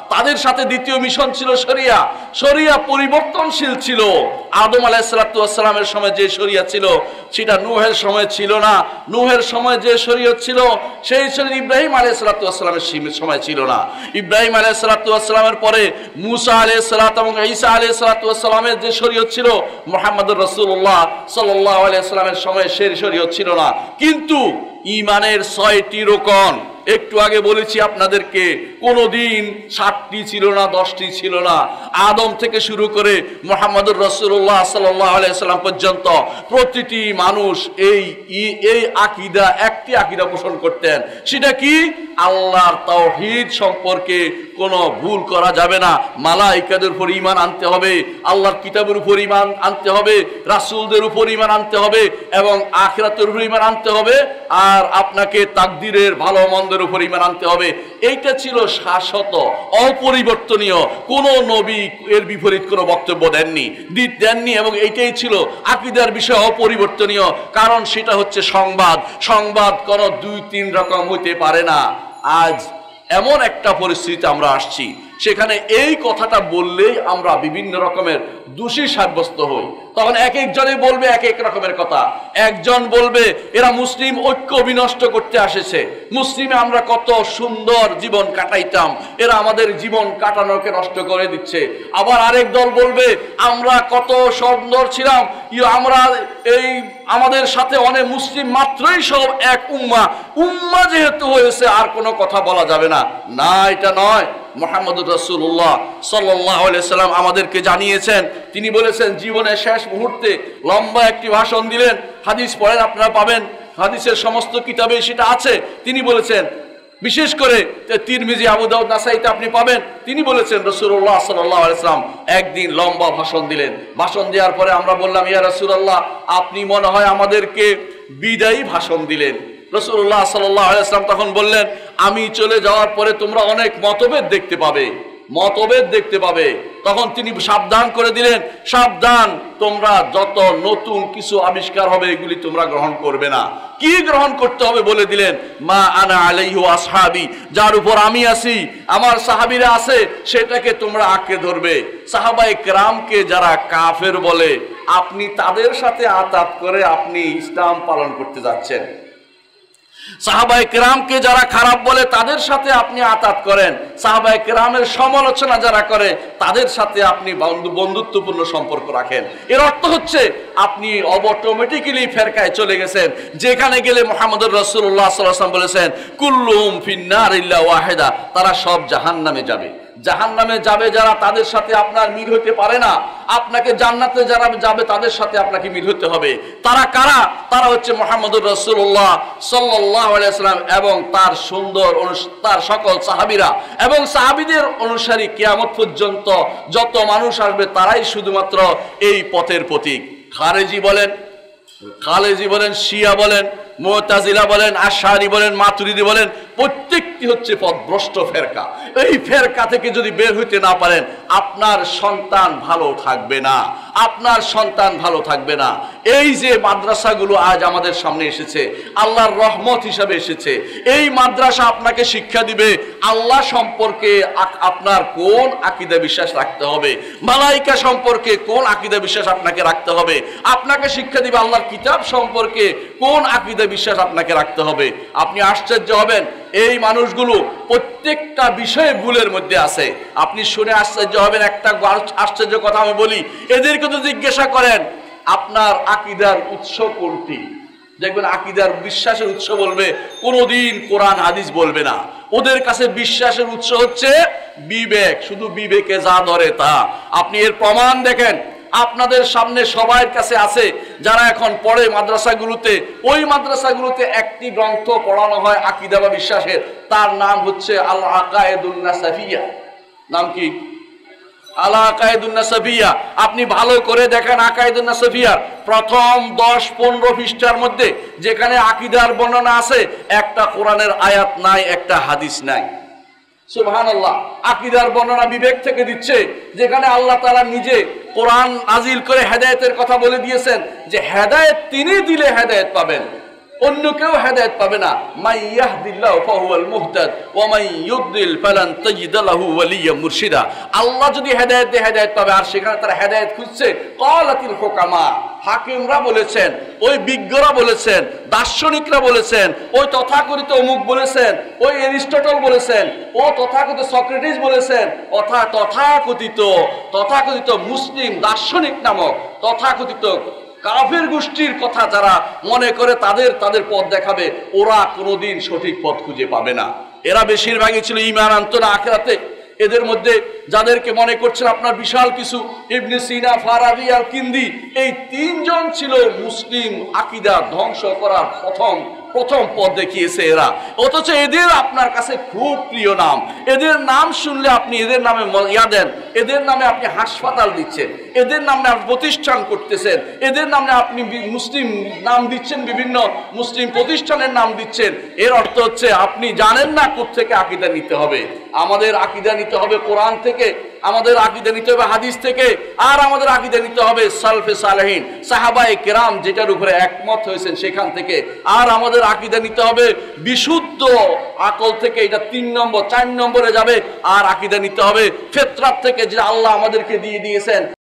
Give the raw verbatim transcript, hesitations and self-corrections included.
তাদের সাথে দ্বিতীয় মিশন ছিল শরিয়া। শরিয়া পরিবর্তনশীল ছিল। আদম আলাইহিসসালাতু ওয়াসসালামের সময় যে শরিয়া ছিল সেটা নূহের সময় ছিল না। নূহের সময় যে শরিয়ত ছিল সেই শরিয়ত ইব্রাহিম আলাইহিসসালাতু ওয়াসসালামের সময় ছিল না। ইব্রাহিম আলাইহিসসালাতু ওয়াসসালামের পরে মুসা আলাইহিসসালাতু এবং ঈসা আলাইহিসসালাতু ওয়াসসালামের যে শরিয়ত ছিল মুহাম্মদুর রাসূলুল্লাহ সাল্লাল্লাহু আলাইহি ওয়াসাল্লামের সময় সেই শরিয়ত ছিল না। কিন্তু ঈমানের ছয়টি রকম একটু আগে বলেছি আপনাদেরকে, কোনোদিন সাতটি ছিল না, দশটি ছিল না। আদম থেকে শুরু করে মুহাম্মদুর রাসূলুল্লাহ সাল্লাল্লাহু আলাইহি ওয়াসাল্লাম পর্যন্ত প্রতিটি মানুষ এই এই আকীদা, একটি আকীদা পোষণ করতেন। সেটা কি? আল্লাহর তাওহীদ সম্পর্কে কোনো ভুল করা যাবে না। মালায়েকাদের উপর ঈমান আনতে হবে, আল্লাহর কিতাবের উপর ঈমান আনতে হবে, রাসূলদের উপর ঈমান আনতে হবে এবং আখিরাতের উপর ঈমান আনতে হবে, আর আপনাকে তাকদীরের ভালো মন্দের উপর ঈমান আনতে হবে। এইটা ছিল শাশ্বত, অপরিবর্তনীয়। কোনো নবী এর বিপরীত কোনো বক্তব্য দেননি দেননি এবং এইটাই ছিল আকীদার বিষয়, অপরিবর্তনীয়। কারণ সেটা হচ্ছে সংবাদ। সংবাদ কোনো দুই তিন রকম হইতে পারে না। আজ এমন একটা পরিস্থিতিতে আমরা আসছি, সেখানে এই কথাটা বললেই আমরা বিভিন্ন রকমের দোষী সাব্যস্ত হই। তখন এক একজনে বলবে এক এক রকমের কথা। একজন বলবে এরা মুসলিম ঐক্য বিনষ্ট করতে আসেছে, মুসলিমে আমরা কত সুন্দর জীবন কাটাইতাম, এরা আমাদের জীবন কাটানোকে নষ্ট করে দিচ্ছে। আবার আরেক দল বলবে আমরা কত সুন্দর ছিলাম, আমরা এই আমাদের সাথে অনেক মুসলিম মাত্রই সব এক উম্মাহ, উম্মাহ যেহেতু হয়েছে আর কোনো কথা বলা যাবে না। না, এটা নয়। মুহাম্মদুর রাসূলুল্লাহ সাল্লাল্লাহু আলাইহি ওয়াসাল্লাম আমাদেরকে জানিয়েছেন, তিনি বলেছেন জীবনের শেষ মুহূর্তে লম্বা একটি ভাষণ দিলেন। হাদিস পড়েন, আপনারা পাবেন, হাদিসের সমস্ত কিতাবে সেটা আছে। তিনি বলেছেন, বিশেষ করে তিরমিজি, আবু দাউদ, নাসাইতে আপনি পাবেন, তিনি বলেছেন রাসূলুল্লাহ সাল্লাল্লাহু আলাইহি ওয়াসাল্লাম একদিন লম্বা ভাষণ দিলেন। ভাষণ দেওয়ার পরে আমরা বললাম, ইয়া রাসূলুল্লাহ, আপনি মনে হয় আমাদেরকে বিদায়ী ভাষণ দিলেন। রাসূলুল্লাহ সাল্লাল্লাহু আলাইহি ওয়াসাল্লাম তখন বললেন, আমি চলে যাওয়ার পরে তোমরা অনেক মতভেদ দেখতে পাবে, মতভেদ দেখতে পাবে। তখন তিনি সাবধান করে দিলেন, সাবধান, তোমরা যত নতুন কিছু আবিষ্কার হবে এগুলি তোমরা গ্রহণ করবে না। কি গ্রহণ করতে হবে বলে দিলেন, মা আনা আলাইহি ওয়া আসহাবি, যার উপর আমি আছি, আমার সাহাবীরা আছে, সেটাকে তোমরা আঁকড়ে ধরবে। সাহাবায়ে কেরামকে যারা কাফের বলে, আপনি তাদের সাথে আতাত করে আপনি ইসলাম পালন করতে যাচ্ছেন। সাহাবায়ে কেরামকে যারা খারাপ বলে তাদের সাথে আপনি আতাত করেন। সাহাবায়ে কেরামের সমালোচনা যারা করে তাদের সাথে আপনি বন্ধুত্বপূর্ণ সম্পর্ক রাখেন। এর অর্থ হচ্ছে আপনি অটোমেটিক্যালি ফেরকায় চলে গেছেন, যেখানে গেলে মুহাম্মদুর রাসূলুল্লাহ সাল্লাল্লাহু আলাইহি ওয়াসাল্লাম বলেছেন, কুল্লুহুম ফিন্নার ইল্লা ওয়াহিদা, তারা সব জাহান্নামে যাবে। জাহান্নামে যাবে যারা, তাদের সাথে আপনার মিল হতে পারে না। আপনাকে জান্নাতে যারা যাবে তাদের সাথে আপনাকে মিল হতে হবে। তারা কারা? তারা হচ্ছে মুহাম্মদুর রাসূলুল্লাহ সাল্লাল্লাহু আলাইহি ওয়াসাল্লাম এবং তার সুন্দর তার সকল সাহাবীরা এবং সাহাবীদের অনুসারী। কিয়ামত পর্যন্ত যত মানুষ আসবে তারাই শুধুমাত্র এই পথের প্রতীক। খারেজি বলেন, খালেজি বলেন, শিয়া বলেন, মুতাজিলা বলেন, আশআরি বলেন, মাতুরিদি বলেন, প্রত্যেকটি হচ্ছে পথভ্রষ্ট ফেরকা। এই ফেরকা থেকে যদি বের হইতে না পারেন, আপনার সন্তান ভালো থাকবে না, আপনার সন্তান ভালো থাকবে না। এই যে মাদ্রাসাগুলো আজ আমাদের সামনে এসেছে, আল্লাহর রহমত হিসাবে এসেছে। এই মাদ্রাসা আপনাকে শিক্ষা দিবে আল্লাহ সম্পর্কে আপনার কোন আকীদা বিশ্বাস রাখতে হবে, মালায়েকা সম্পর্কে কোন আকীদা বিশ্বাস আপনাকে রাখতে হবে, আপনাকে শিক্ষা দিবে আল্লাহর কিতাব সম্পর্কে কোন আকীদা বিশ্বাস আপনাকে রাখতে হবে। আপনি আশ্চর্য হবেন, এই মানুষগুলো প্রত্যেকটা বিষয়ে ভুলের মধ্যে আছে। আপনি শুনে আশ্চর্য হবেন। একটা আশ্চর্য কথা আমি বলি, এদেরকে তো জিজ্ঞাসা করেন আপনার আকীদার উৎস কোনটি, দেখবেন আকীদার বিশ্বাসের উৎস বলবে, কোনোদিন কোরআন হাদিস বলবে না। ওদের কাছে বিশ্বাসের উৎস হচ্ছে বিবেক, শুধু বিবেকে যা ধরে তা। আপনি এর প্রমাণ দেখেন, আপনাদের সামনে সবার কাছে আছে, যারা এখন পড়ে মাদ্রাসাগুলোতে, ওই মাদ্রাসাগুলোতে একটি গ্রন্থ পড়ানো হয় আকীদা বা বিশ্বাসের, তার নাম হচ্ছে আল আকায়েদুন নাসাফিয়া। নাম কি? আল আকায়েদুন নাসাফিয়া। আপনি ভালো করে দেখেন আকায়েদুন নাসাফিয়ার প্রথম দশ পনেরো পৃষ্ঠার মধ্যে যেখানে আকীদার বর্ণনা আছে, একটা কোরআনের আয়াত নাই, একটা হাদিস নাই। সুবহানাল্লাহ। আকীদার বর্ণনা বিবেক থেকে দিচ্ছে, যেখানে আল্লাহ তাআলা নিজে কোরআন নাজিল করে হেদায়েতের কথা বলে দিয়েছেন যে হেদায়েত তিনি দিলে হেদায়েত পাবেন। অন্য কেউ হেদায়েত পাবে না। মাই ইয়াহদিল্লাহু ফাহুয়াল মুহতাদ ওয়া মান ইউদ্লিল ফালান তাজিদ লাহু ওয়ালিয়্যাম মুরশিদা। আল্লাহ যদি হেদায়েত দেয় হেদায়েত পাবে, আর সেখানে তারা হেদায়েত খুঁজছে। ক্বালাতিল হুকামা, হাকিমরা বলেছেন, ওই বিজ্ঞরা বলেছেন, দার্শনিকরা বলেছেন, ওই তথাকথিত অমুক বলেছেন, ওই এরিস্টটল বলেছেন, ও তথাকথিত সক্রেটিস বলেছেন, অথা তথাকথিত তথাকথিত মুসলিম দার্শনিক নামক তথাকথিত কাফের গোষ্ঠীর কথা যারা মনে করে তাদের তাদের পথ দেখাবে, ওরা কোনোদিন সঠিক পথ খুঁজে পাবে না। এরা বেশিরভাগই ছিল ঈমান আনতো না আখিরাতে। এদের মধ্যে যাদেরকে মনে করছেন আপনার বিশাল কিছু, ইবনে সিনা, ফারাবি আর কিন্দি, এই তিনজন ছিল মুসলিম আকীদা ধ্বংস করার প্রথম প্রথম পথ দেখিয়েছে এরা। অথচ এদের আপনার কাছে খুব প্রিয় নাম। এদের নাম শুনলে আপনি এদের নামে ইয়া দেন, এদের নামে আপনি হাসপাতাল দিচ্ছেন, এদের নামে আপনি প্রতিষ্ঠান করতেছেন, এদের নামে আপনি মুসলিম নাম দিচ্ছেন, বিভিন্ন মুসলিম প্রতিষ্ঠানের নাম দিচ্ছেন। এর অর্থ হচ্ছে আপনি জানেন না কোত্থেকে আকীদা নিতে হবে। আমাদের আকীদা নিতে হবে কোরআন থেকে, আমাদের আকীদা নিতে হবে হাদিস থেকে, আর আমাদের আকীদা নিতে হবে সালফে সালেহিন সাহাবায়ে কেরাম যেটার উপরে একমত হয়েছেন সেখান থেকে। আর আমাদের আকীদা নিতে হবে বিশুদ্ধ আকল থেকে, এটা তিন নম্বর। চার নম্বরে যাবে। আর আকীদা নিতে হবে ফিতরাত থেকে, যেটা আল্লাহ আমাদেরকে দিয়ে দিয়েছেন।